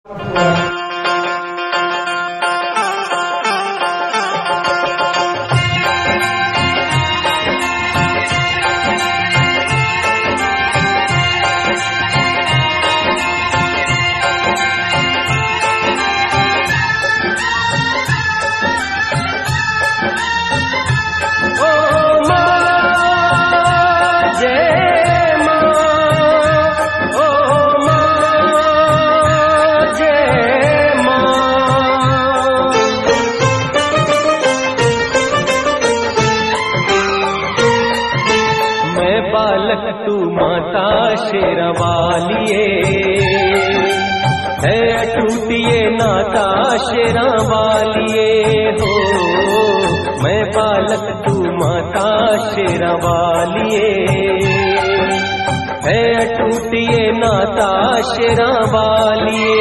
बालक तू माता शेरावालिए, है अटूटिए नाता शेरावालिए हो। मैं बालक तू माता शेरावालिए, है अटूटिए नाता शेरावालिए।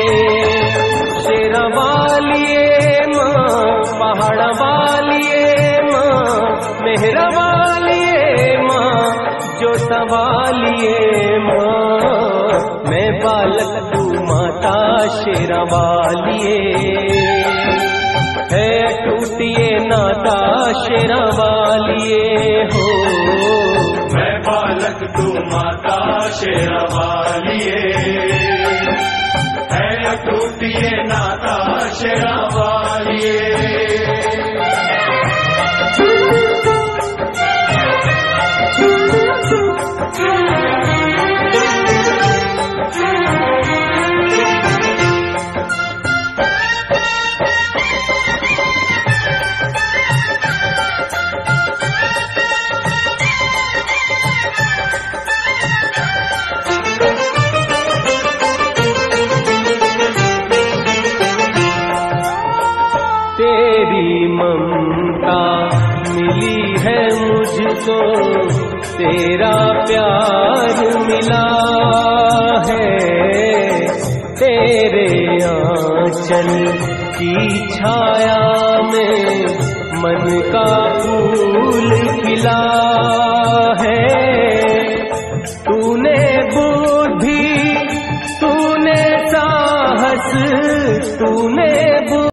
शेरावालिए माँ, पहाड़ा वालिए माँ, मेहरा वालिए माँ, जो सवालिए माँ। मैं बालक तू माता शेरावालिए, है टूटिए नाता शेरावालिए हो। मैं बालक तू माता शेरावालिए, है टूटिए नाता शेरावालिए। तेरी ममता मिली है मुझको, तेरा प्यार मिला है। तेरे आंचल की छाया में मन का फूल खिला है। तूने बुद्धि, तूने साहस, तूने